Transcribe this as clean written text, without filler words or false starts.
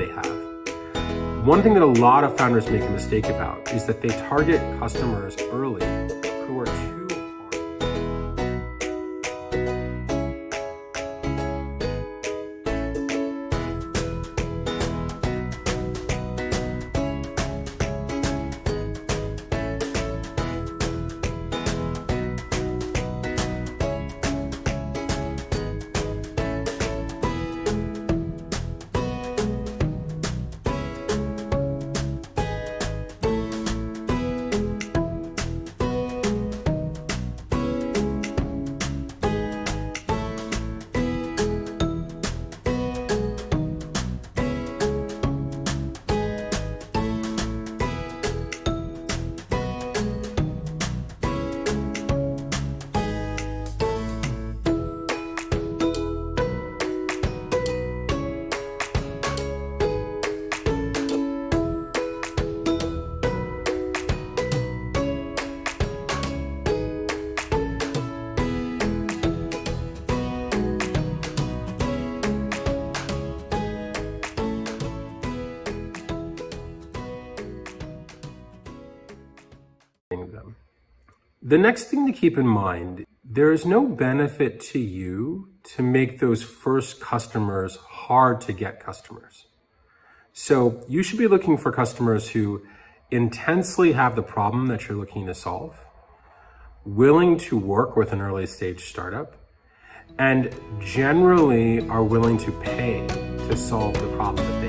they have. One thing that a lot of founders make a mistake about is that they target customers early who are too hard. Them. The next thing to keep in mind, there is no benefit to you to make those first customers hard to get customers. So you should be looking for customers who intensely have the problem that you're looking to solve, willing to work with an early stage startup, and generally are willing to pay to solve the problem.